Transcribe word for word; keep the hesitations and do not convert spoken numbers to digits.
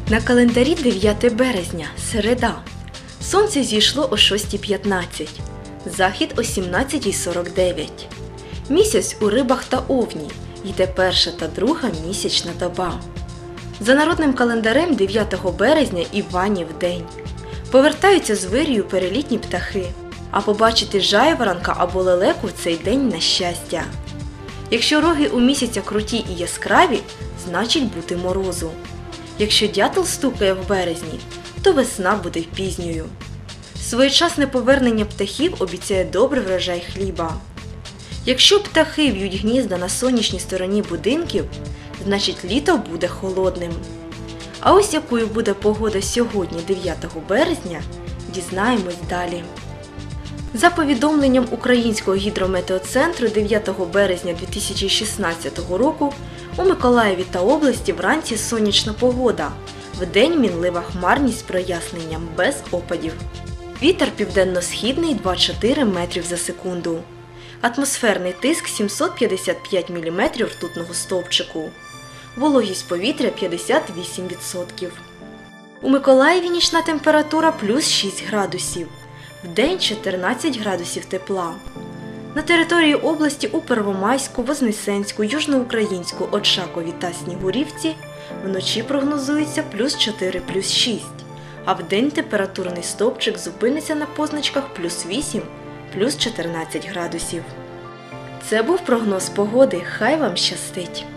На календарі дев'яте березня, середа. Сонце зійшло о шостій п'ятнадцять, захід о сімнадцятій сорок дев'ять. Місяць у рибах та овні, йде перша та друга місячна доба. За народним календарем дев'ятого березня Іванів день. Повертаються з вирію перелітні птахи, а побачити жайворонка або лелеку в цей день на щастя. Якщо роги у місяця круті і яскраві, значить бути морозу. Якщо дятел стукає в березні, то весна буде пізньою. Своєчасне повернення птахів обіцяє добрий врожай хліба. Якщо птахи в'ють гнізда на сонячній стороні будинків, значить літо буде холодним. А ось якою буде погода сьогодні, дев'ятого березня, дізнаємось далі. За повідомленням Українського гідрометеоцентру, дев'ятого березня дві тисячі шістнадцятого року у Миколаєві та області вранці сонячна погода, вдень мінлива хмарність з проясненням, без опадів. Вітер південно-східний два-чотири метрів за секунду. Атмосферний тиск сімсот п'ятдесят п'ять міліметрів ртутного стовпчику. Вологість повітря п'ятдесят вісім відсотків. У Миколаєві нічна температура плюс шість градусів. Вдень чотирнадцять градусів тепла. На території області у Первомайську, Вознесенську, Южноукраїнську, Очакові та Снігурівці вночі прогнозується плюс чотири – плюс шість, а вдень температурний стовпчик зупиниться на позначках плюс вісім – плюс чотирнадцять градусів. Це був прогноз погоди. Хай вам щастить!